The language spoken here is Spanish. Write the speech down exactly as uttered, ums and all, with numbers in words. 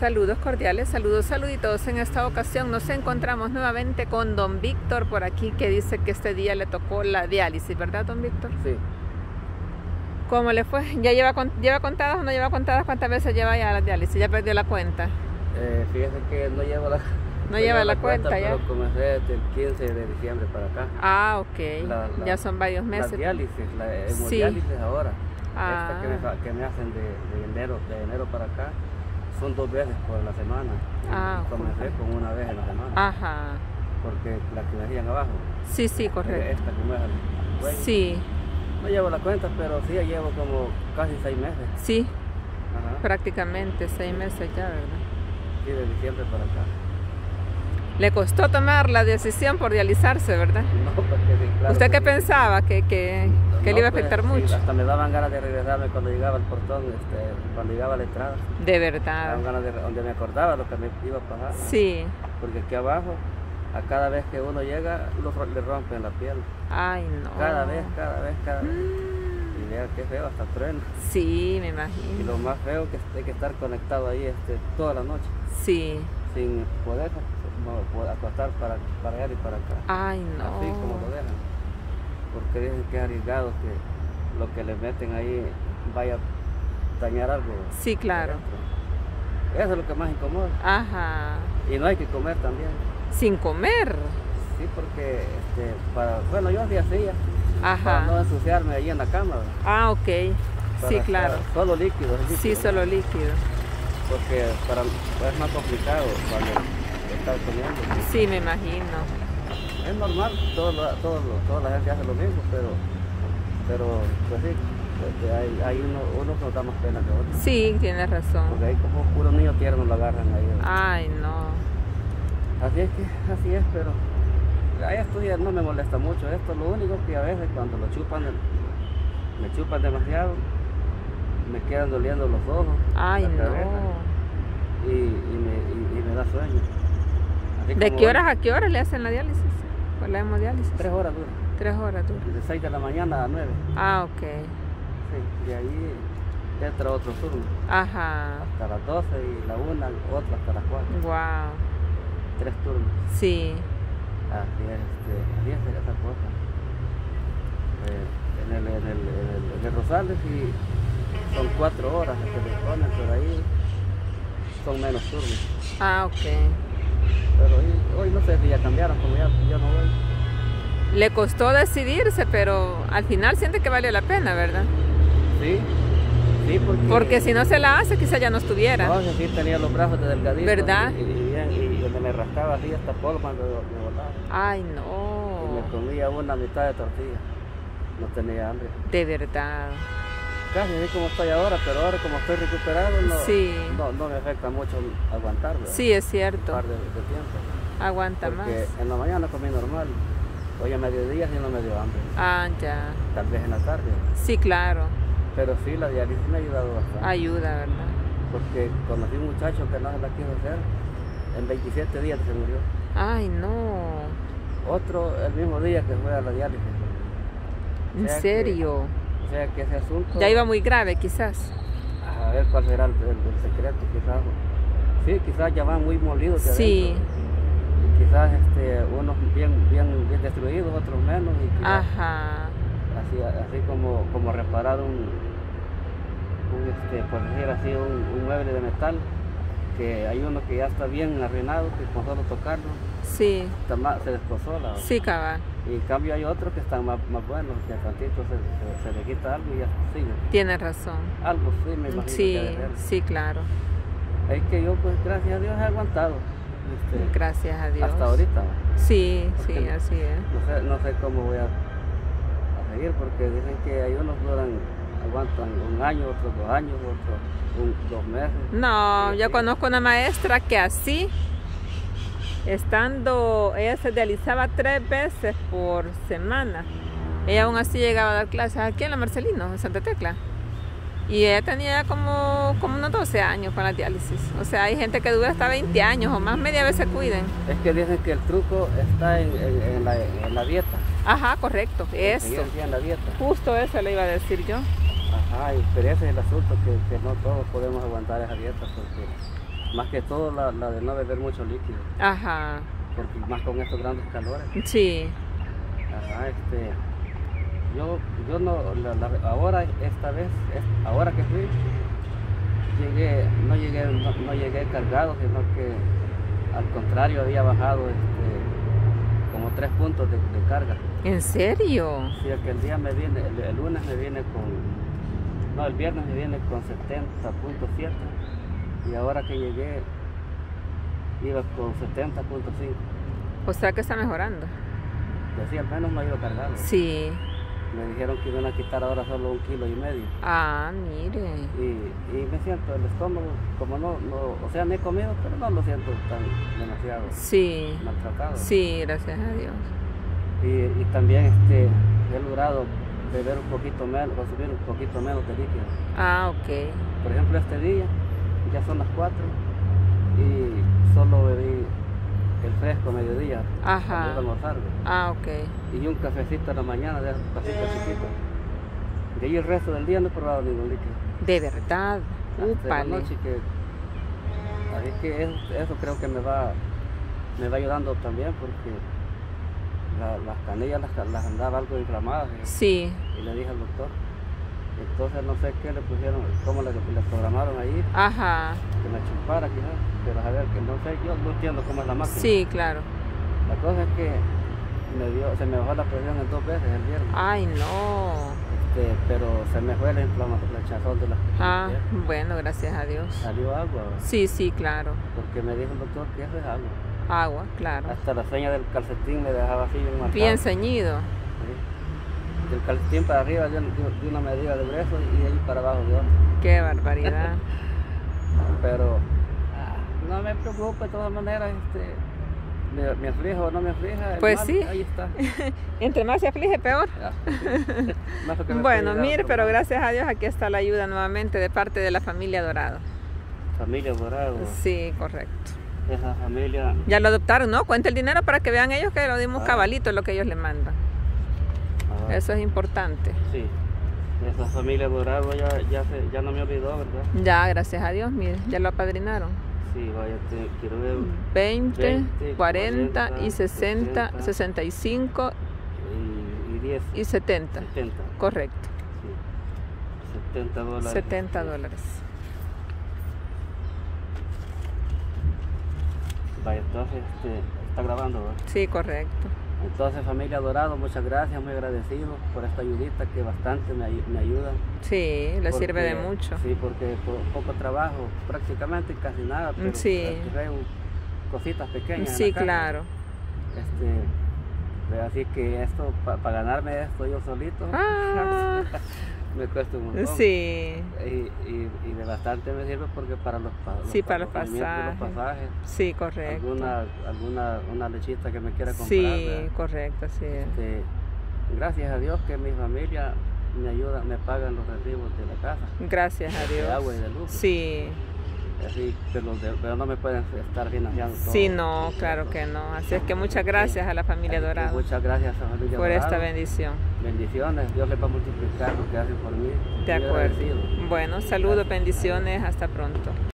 Saludos cordiales, saludos, saluditos. En esta ocasión nos encontramos nuevamente con don Víctor por aquí, que dice que este día le tocó la diálisis, ¿verdad, don Víctor? Sí. ¿Cómo le fue? ¿Ya lleva, lleva contadas o no lleva contadas? ¿Cuántas veces lleva ya la diálisis? ¿Ya perdió la cuenta? Eh, fíjese que no llevo la, no, no lleva la, la cuenta, cuenta ya. Pero comencé desde el quince de diciembre para acá. Ah, ok. La, la, ya son varios meses. La diálisis, la hemodiálisis sí. Ahora. Ah. Esta que me, que me hacen de, de, enero, de enero para acá. Son dos veces por la semana. Ah, comencé okay. con una vez en la semana. Ajá. Porque la que me hacían abajo. Sí, sí, correcto. Esta que me hacen cuello. Sí. No llevo la cuenta, pero sí llevo como casi seis meses. Sí. Ajá. Prácticamente seis meses ya, ¿verdad? Sí, de diciembre para acá. Le costó tomar la decisión por dializarse, ¿verdad? No, porque sí, claro. ¿Usted qué sí. pensaba? ¿Que, que, que no, le iba a afectar pues, mucho? Sí, hasta me daban ganas de regresarme cuando llegaba al portón, este, cuando llegaba a la entrada. De verdad. Me daban ganas de, donde me acordaba lo que me iba a pasar. Sí. Porque aquí abajo, a cada vez que uno llega, lo, le rompen la piel. Ay, no. Cada vez, cada vez, cada vez. Mm. Y vea qué feo, hasta truena. Sí, me imagino. Y lo más feo que hay que estar conectado ahí este, toda la noche. Sí. Sin poder acostar para, para allá y para acá. Ay, no. Así como lo dejan. Porque dicen que es arriesgado que lo que le meten ahí vaya a dañar algo. Sí, claro. Eso es lo que más incomoda. Ajá. Y no hay que comer también. ¿Sin comer? Sí, porque este, para, bueno, yo así hacía. Ajá. Para no ensuciarme ahí en la cama. Ah, ok. Para sí, claro. Solo líquido, líquido. Sí, solo líquido. Porque para, es más complicado cuando estás comiendo. Sí, me imagino. Es normal, todo, todo, toda la gente hace lo mismo, pero, pero pues sí, pues hay, hay uno, uno que nos da más pena que otro. Sí, tienes razón. Porque ahí como puros niños tiernos lo agarran ahí. Ay, no. Así es que, así es, pero a esto ya no me molesta mucho. Esto es lo único que a veces cuando lo chupan, me chupan demasiado, me quedan doliendo los ojos. Ay, la cabeza, no. Y, y, me, y, y me da sueño. Así ¿De qué horas a qué horas le hacen la diálisis? ¿Por la hemodiálisis? Tres horas dura. Tres horas dura. De seis de la mañana a nueve. Ah, ok. Sí, y ahí entra otro turno. Ajá. Hasta las doce y la una, otro hasta las cuatro. Wow. Tres turnos. Sí. Así es, este, así es esa cosa. Eh, en, el, en, el, en, el, en el Rosales y son cuatro horas que se le ponen, pero ahí son menos turnos. Ah, ok. Pero hoy, hoy no sé si ya cambiaron, como ya yo no voy. Le costó decidirse, pero al final siente que vale la pena, ¿verdad? Sí, sí, porque... Porque si no se la hace, quizá ya no estuviera. No, sí tenía los brazos de delgadito. ¿Verdad? Y, y, bien, y donde me rascaba así hasta polvo cuando me botaba. Ay, no. Y me comía una mitad de tortilla. No tenía hambre. De verdad. Casi así como estoy ahora, pero ahora como estoy recuperado, no, sí. no, no me afecta mucho aguantar, ¿verdad? Sí, es cierto. Un par de, de tiempo. Aguanta Porque más. Porque en la mañana comí normal, hoy a mediodía sí no me dio hambre. Ah, ya. Tal vez en la tarde. Sí, claro. Pero sí, la diálisis me ha ayudado bastante. Ayuda, ¿verdad? Porque conocí un muchacho que no se la quiso hacer, en veintisiete días se murió. Ay, no. Otro el mismo día que fue a la diálisis. ¿En serio? Que, o sea que ese asunto... Ya iba muy grave, quizás. A ver cuál será el, el, el secreto, quizás. Sí, quizás ya van muy molidos. Sí. Y quizás este, unos bien, bien, bien destruidos, otros menos. Y quizás, ajá. Así, así como, como reparar un, un este, por decir así, un, un mueble de metal. Que hay uno que ya está bien arruinado, que con solo tocarlo sí. está más, se desposó la... Sí, cabal. Y en cambio hay otros que están más, más buenos, que a tantito se, se, se le quita algo y ya sigue. Tiene razón. Algo sí, me imagino. Sí, que sí, claro. Es que yo, pues, gracias a Dios he aguantado. Este, gracias a Dios. Hasta ahorita. Sí, porque sí, así es. No sé, no sé cómo voy a, a seguir, porque dicen que hay unos duran, aguantan un año, otros dos años, otros un, dos meses. No, yo conozco una maestra que así, estando, ella se dializaba tres veces por semana. Ella aún así llegaba a dar clases aquí en la Marcelino, en Santa Tecla. Y ella tenía como, como unos doce años con la diálisis. O sea, hay gente que dura hasta veinte años o más, media vez se cuiden. Es que dicen que el truco está en, en, en, la, en la dieta. Ajá, correcto, eso. En la dieta. Justo eso le iba a decir yo. Ajá, y pero ese es el asunto, que, que no todos podemos aguantar esa dieta porque más que todo la, la de no beber mucho líquido. Ajá. Porque más con estos grandes calores. Sí. Ajá, este, yo, yo no, la, la, ahora, esta vez, es, ahora que fui, llegué, no llegué, no, no llegué cargado, sino que al contrario había bajado este, como tres puntos de, de carga. ¿En serio? Sí, que el día me viene, el, el lunes me viene con, no, el viernes me viene con setenta punto siete y ahora que llegué iba con setenta punto cinco. O sea que está mejorando. Decía, al menos me ha ido cargado. Sí. Me dijeron que iban a quitar ahora solo un kilo y medio. Ah, mire. Y, y me siento el estómago, como no, no, o sea, me he comido, pero no lo siento tan demasiado Sí. maltratado. Sí, gracias a Dios. Y, y también este, he logrado beber un poquito menos, consumir un poquito menos de líquido. Ah, ok. Por ejemplo, este día, ya son las cuatro y solo bebí el fresco a mediodía. Ajá. Cuando iba a almorzar. Ah, ok. Y un cafecito en la mañana, de esos cafecitos chiquitos. De ahí el resto del día no he probado ningún líquido. De verdad. Hasta la Úpale. noche que, así que eso, eso creo que me va, me va ayudando también porque la, las canillas las, las andaba algo inflamadas. Y, Sí. y le dije al doctor. Entonces no sé qué le pusieron, cómo le, le programaron ahí, Ajá. que me chupara quizás, pero a ver, que no sé, yo no entiendo cómo es la máquina. Sí, claro. La cosa es que me dio, se me bajó la presión en dos veces el viernes, Ay, no. este, pero se me fue la inflamación, la hinchazón de las Ah, piernas. bueno, gracias a Dios. Salió agua, Sí, sí, claro. porque me dijo el doctor que eso es agua. Agua, claro. Hasta la seña del calcetín me dejaba así bien marcado. Bien ceñido. Sí. Del calcetín para arriba de, de, de una medida de grueso y de ahí para abajo de otra. Qué barbaridad. Pero ah, no me preocupo de todas maneras, este, me, me aflijo o no me aflija. el Pues mal, sí. Ahí está. Entre más se aflige, peor. Ya, sí. Más lo que me Bueno, estoy mire, dando, pero ¿no? gracias a Dios aquí está la ayuda nuevamente de parte de la familia Dorado. Familia Dorado. Sí, correcto. Esa familia. Ya lo adoptaron, ¿no? Cuenta el dinero para que vean ellos que lo dimos Ah. cabalito lo que ellos le mandan. ah, Eso es importante. Sí. Esa familia Dorado ya, ya, se, ya no me olvidó, ¿verdad? Ya, gracias a Dios, mire, ya lo apadrinaron. Sí, vaya, te, quiero ver. veinte, veinte, cuarenta cuarenta, y sesenta, sesenta, sesenta y cinco Y, y diez. y setenta. setenta. Correcto. Sí. setenta dólares. setenta dólares. Vaya, entonces este, está grabando, ¿verdad? Sí, correcto. Entonces, familia Dorado, muchas gracias, muy agradecido por esta ayudita que bastante me, ay- me ayuda. Sí, le Porque- sirve de mucho. Sí, porque po- poco trabajo, prácticamente casi nada, pero Sí. adquirí un- cositas pequeñas. en Sí, la casa. claro. Este, pero así que esto, para ganarme esto yo solito, Ah. me cuesta un montón. Sí, Y, y, y de bastante me sirve porque para los, pa- Sí, para los movimientos de los pasajes. pasajes, sí, correcto. alguna, alguna una lechita que me quiera comprar. Sí, ¿verdad? correcto, sí. Este, gracias a Dios que mi familia me ayuda, me pagan los recibos de la casa, Gracias a de agua y Dios. de luz. Sí, Así, pero, de- pero no me pueden estar financiando todo. sí, no, claro que no. Así es que muchas gracias a la familia Así que Dorado muchas gracias a la familia por esta Dorado. bendición. Bendiciones, Dios les va a multiplicar lo que hacen por mí. De Muy acuerdo. agradecido. Bueno, saludos, bendiciones, hasta pronto.